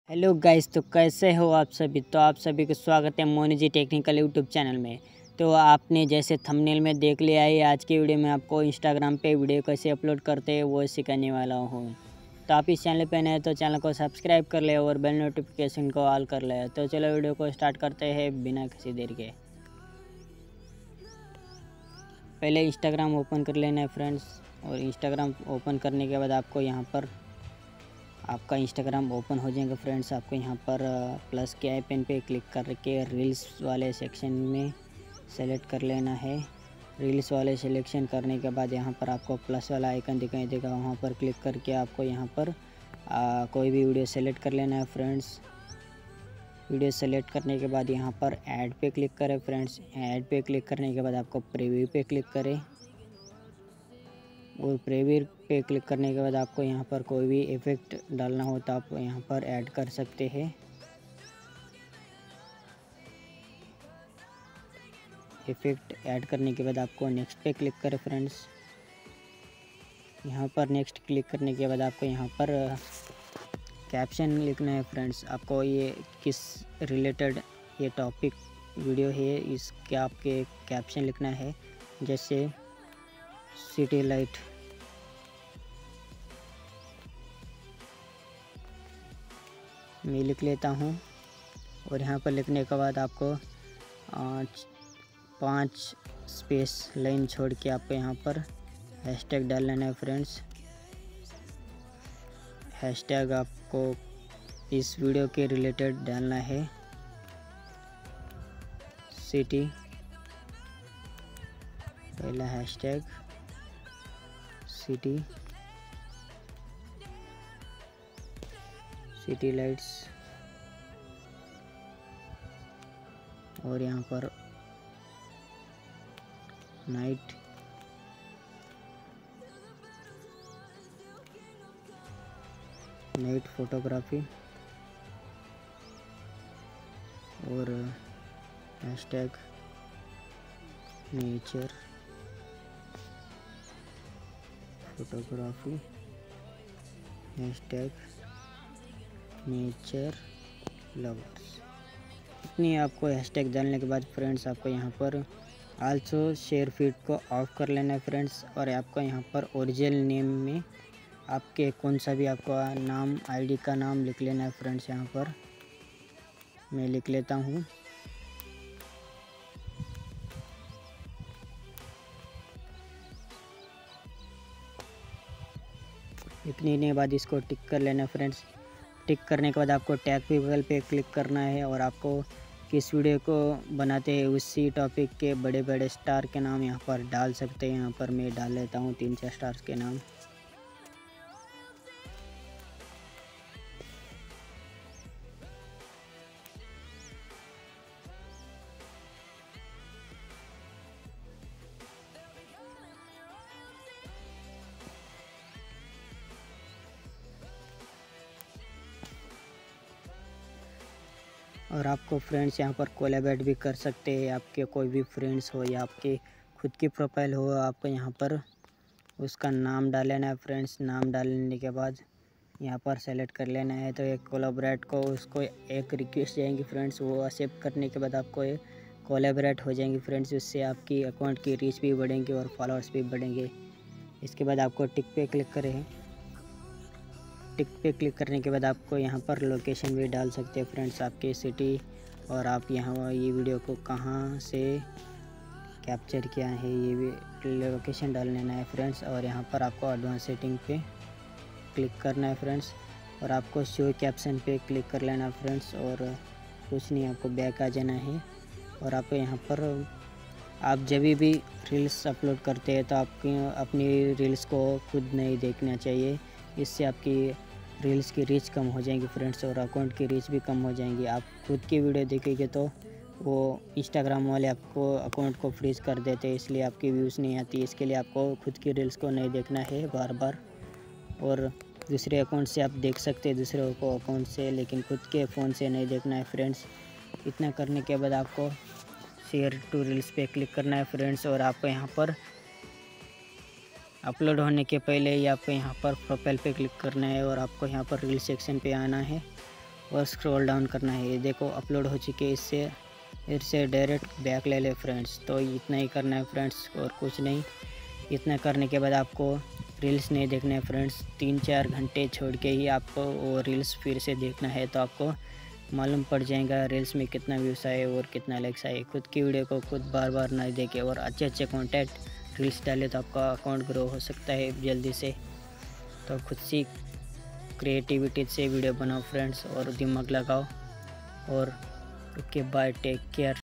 Hello guys, तो कैसे हो आप सभी। तो आप सभी को स्वागत है Moni ji technical YouTube channel में। तो आपने जैसे थंबनेल में देख लिया है, आज की वीडियो में आपको इंस्टाग्राम पे वीडियो कैसे अपलोड करते हैं वो सिखाने वाला हूँ। तो आप इस चैनल पे नए हैं तो चैनल को सब्सक्राइब कर ले और बेल नोटिफिकेशन को ऑल कर ले। तो चलो वीडियो को स्टार्ट करते हैं बिना किसी देर के। पहले इंस्टाग्राम ओपन कर लेना है फ्रेंड्स, और इंस्टाग्राम ओपन करने के बाद आपको यहाँ पर आपका इंस्टाग्राम ओपन हो जाएगा फ्रेंड्स। आपको यहाँ पर प्लस के आइकन पे क्लिक करके रील्स वाले सेक्शन में सेलेक्ट कर लेना है। रील्स वाले सिलेक्शन करने के बाद यहाँ पर आपको प्लस वाला आइकन दिखाई देगा, वहाँ पर क्लिक करके आपको यहाँ पर कोई भी वीडियो सेलेक्ट कर लेना है फ्रेंड्स। वीडियो सेलेक्ट करने के बाद यहाँ पर ऐड पे क्लिक करें फ्रेंड्स। ऐड पे क्लिक करने के बाद आपको प्रीव्यू पे क्लिक करें, और प्रीव्यू पे क्लिक करने के बाद आपको यहाँ पर कोई भी इफ़ेक्ट डालना हो तो आप यहाँ पर ऐड कर सकते हैं। इफ़ेक्ट ऐड करने के बाद आपको नेक्स्ट पे क्लिक करें फ्रेंड्स। यहाँ पर नेक्स्ट क्लिक करने के बाद आपको यहाँ पर कैप्शन लिखना है फ्रेंड्स। आपको ये किस रिलेटेड ये टॉपिक वीडियो है इसके आपके कैप्शन लिखना है, जैसे सिटी लाइट। मैं लिख लेता हूँ, और यहाँ पर लिखने के बाद आपको 5 स्पेस लाइन छोड़ के आपको यहाँ पर हैशटैग डाल लेना है फ्रेंड्स। हैशटैग आपको इस वीडियो के रिलेटेड डालना है। सिटी, पहला हैशटैग सिटी लाइट्स, और यहाँ पर नाइट फोटोग्राफी, और hashtag nature photography, hashtag nature lovers. इतनी आपको हैशटैग डालने के बाद फ्रेंड्स आपको यहाँ पर आल्सो शेयर फीड को ऑफ कर लेना है फ्रेंड्स। और आपको यहाँ पर ओरिजिनल नेम में आपके कौन सा भी आपका नाम आईडी का नाम लिख लेना है फ्रेंड्स। यहाँ पर मैं लिख लेता हूँ। लिखने के बाद इसको टिक कर लेना फ्रेंड्स। टिक करने के बाद आपको टैग पीपल पे क्लिक करना है, और आपको किस वीडियो को बनाते हैं उसी टॉपिक के बड़े बड़े स्टार के नाम यहाँ पर डाल सकते हैं। यहाँ पर मैं डाल लेता हूँ 3-4 स्टार्स के नाम। और आपको फ्रेंड्स यहाँ पर कोलैबोरेट भी कर सकते हैं। आपके कोई भी फ्रेंड्स हो या आपके खुद की प्रोफाइल हो, आपको यहाँ पर उसका नाम डाल लेना है फ्रेंड्स। नाम डालने के बाद यहाँ पर सेलेक्ट कर लेना है। तो एक कोलैबोरेट को उसको एक रिक्वेस्ट जाएंगी फ्रेंड्स, वो एक्सेप्ट करने के बाद आपको ये कोलैबोरेट हो जाएंगी फ्रेंड्स। उससे आपकी अकाउंट की रीच भी बढ़ेंगे और फॉलोअर्स भी बढ़ेंगे। इसके बाद आपको टिक पे क्लिक करें। टिक पे क्लिक करने के बाद आपको यहाँ पर लोकेशन भी डाल सकते हैं फ्रेंड्स, आपके सिटी, और आप यहाँ ये वीडियो को कहाँ से कैप्चर किया है ये भी लोकेशन डाल लेना है फ्रेंड्स। और यहाँ पर आपको एडवांस सेटिंग पे क्लिक करना है फ्रेंड्स, और आपको शो कैप्शन पे क्लिक कर लेना फ्रेंड्स। और कुछ नहीं, आपको बैक आ जाना है। और आपको यहाँ पर आप जब भी रील्स अपलोड करते हैं तो आपकी अपनी रील्स को खुद नहीं देखना चाहिए। इससे आपकी रील्स की रीच कम हो जाएंगी फ्रेंड्स, और अकाउंट की रीच भी कम हो जाएंगी। आप खुद की वीडियो देखेंगे तो वो इंस्टाग्राम वाले आपको अकाउंट को फ्रीज कर देते हैं, इसलिए आपकी व्यूज़ नहीं आती। इसके लिए आपको खुद की रील्स को नहीं देखना है बार बार, और दूसरे अकाउंट से आप देख सकते हैं दूसरे को अकाउंट से, लेकिन खुद के फ़ोन से नहीं देखना है फ्रेंड्स। इतना करने के बाद आपको शेयर टू रील्स पे क्लिक करना है फ्रेंड्स, और आपको यहाँ पर अपलोड होने के पहले ही आपको यहाँ पर प्रोफाइल पे क्लिक करना है और आपको यहाँ पर रील सेक्शन पे आना है और स्क्रॉल डाउन करना है। ये देखो अपलोड हो चुके, इससे डायरेक्ट बैक ले ले फ्रेंड्स। तो इतना ही करना है फ्रेंड्स और कुछ नहीं। इतना करने के बाद आपको रील्स नहीं देखना है फ्रेंड्स। 3-4 घंटे छोड़ के ही आपको वो रील्स फिर से देखना है, तो आपको मालूम पड़ जाएगा रील्स में कितना व्यूज़ आए और कितना लाइक्स आए। खुद की वीडियो को खुद बार बार ना देखे और अच्छे अच्छे कंटेंट रील्स डाले तो आपका अकाउंट ग्रो हो सकता है जल्दी से। तो खुद से क्रिएटिविटी से वीडियो बनाओ फ्रेंड्स और दिमाग लगाओ। और ओके बाय, टेक केयर।